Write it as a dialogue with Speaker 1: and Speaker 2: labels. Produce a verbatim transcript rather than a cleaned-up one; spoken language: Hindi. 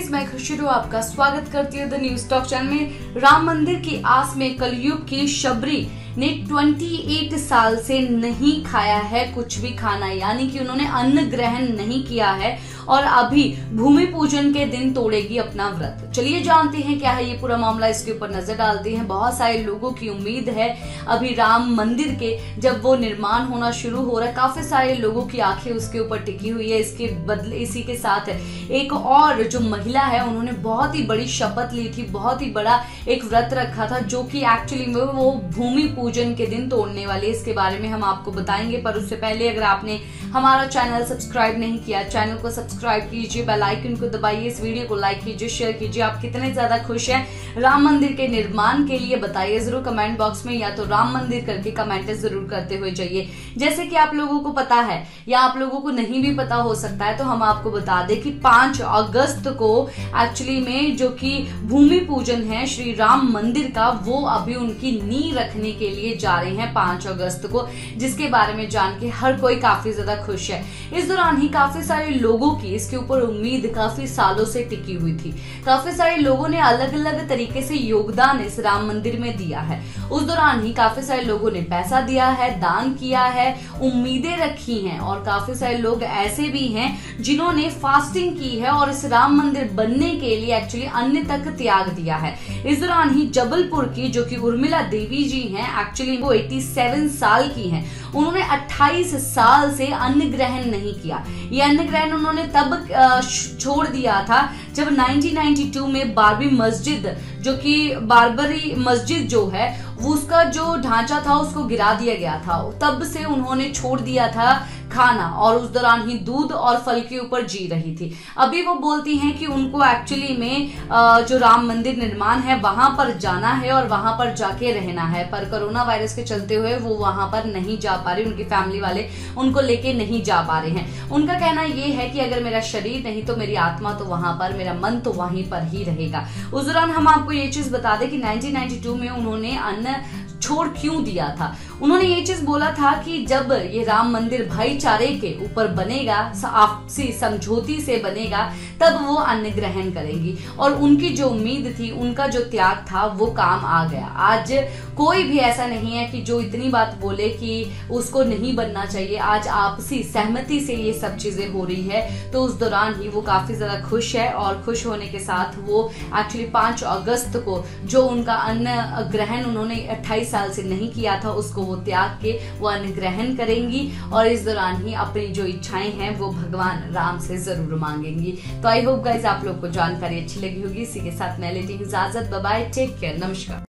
Speaker 1: गाइस, मैं खुशरू आपका स्वागत करती हूँ द न्यूज टॉक चैनल में। राम मंदिर की आस में कलयुग की शबरी ने अट्ठाईस साल से नहीं खाया है कुछ भी खाना, यानी कि उन्होंने अन्न ग्रहण नहीं किया है और अभी भूमि पूजन के दिन तोड़ेगी अपना व्रत। चलिए जानते हैं क्या है ये पूरा मामला, इसके ऊपर नजर डालते हैं। बहुत सारे लोगों की उम्मीद है अभी राम मंदिर के जब वो निर्माण होना शुरू हो रहा है, काफी सारे लोगों की आंखें उसके ऊपर टिकी हुई है। इसके बदले इसी के साथ एक और जो महिला है उन्होंने बहुत ही बड़ी शपथ ली थी, बहुत ही बड़ा एक व्रत रखा था जो कि एक्चुअली में वो भूमि पूजन के दिन तोड़ने वाली है। इसके बारे में हम आपको बताएंगे, पर उससे पहले अगर आपने हमारा चैनल सब्सक्राइब नहीं किया, चैनल को सब्सक्राइब कीजिए, बेल आइकन को दबाइए, इस वीडियो को लाइक कीजिए, शेयर कीजिए। आप कितने ज्यादा खुश हैं राम मंदिर के निर्माण के लिए बताइए जरूर कमेंट बॉक्स में, या तो राम मंदिर करके कमेंट जरूर करते हुए जाइए। जैसे कि आप लोगों को पता है या आप लोगों को नहीं भी पता हो सकता है, तो हम आपको बता दें कि पांच अगस्त को एक्चुअली में जो कि भूमि पूजन है श्री राम मंदिर का, वो अभी उनकी नींव रखने के लिए जा रहे हैं पांच अगस्त को, जिसके बारे में जान के हर कोई काफी ज्यादा खुश है। इस दौरान ही काफी सारे लोगों की इसके ऊपर उम्मीद काफी सालों से टिकी हुई थी। काफी सारे लोगों ने अलग अलग तरीके से योगदान इस राम मंदिर में दिया है। उस दौरान ही काफी सारे लोगों ने पैसा दिया है, दान किया है, उम्मीदें रखी हैं, और काफी सारे लोग ऐसे भी हैं जिन्होंने फास्टिंग की है और इस राम मंदिर बनने के लिए एक्चुअली अन्न तक त्याग दिया है। इस दौरान ही जबलपुर की जो कि उर्मिला देवी जी हैं, एक्चुअली वो सत्तासी साल की हैं, उन्होंने अट्ठाईस साल से अन्न ग्रहण नहीं किया। ये अन्न ग्रहण उन्होंने तब छोड़ दिया था जब उन्नीस सौ बानवे में बारबी मस्जिद जो कि बारबरी मस्जिद जो है वो उसका जो ढांचा था उसको गिरा दिया गया था। तब से उन्होंने छोड़ दिया था खाना और उस दौरान ही दूध और फल के ऊपर जी रही थी। अभी वो बोलती हैं कि उनको एक्चुअली में जो राम मंदिर निर्माण है वहां पर जाना है और वहां पर जाके रहना है, पर कोरोना वायरस के चलते हुए वो वहां पर नहीं जा पा रही, उनकी फैमिली वाले उनको लेके नहीं जा पा रहे हैं। उनका कहना ये है कि अगर मेरा शरीर नहीं तो मेरी आत्मा तो वहां पर, मेरा मन तो वहीं पर ही रहेगा। उस दौरान हम आपको ये चीज बता दें कि उन्नीस सौ बानवे में उन्होंने अन्न छोड़ क्यों दिया था। उन्होंने ये चीज बोला था कि जब ये राम मंदिर भाईचारे के ऊपर बनेगा, आपसी समझौती से बनेगा, तब वो अन्न ग्रहण करेंगी। और उनकी जो उम्मीद थी, उनका जो त्याग था, वो काम आ गया। आज कोई भी ऐसा नहीं है कि जो इतनी बात बोले कि उसको नहीं बनना चाहिए। आज आपसी सहमति से ये सब चीजें हो रही है, तो उस दौरान ही वो काफी ज्यादा खुश है। और खुश होने के साथ वो एक्चुअली पांच अगस्त को जो उनका अन्न ग्रहण उन्होंने अट्ठाईस साल से नहीं किया था, उसको वो त्याग के वो अन्न ग्रहण करेंगी और इस दौरान ही अपनी जो इच्छाएं हैं वो भगवान राम से जरूर मांगेंगी। तो आई होप गाइस आप लोग को जानकारी अच्छी लगी होगी। इसी के साथ मैं लेती हूँ इजाजत, बाय बाय, टेक केयर, नमस्कार।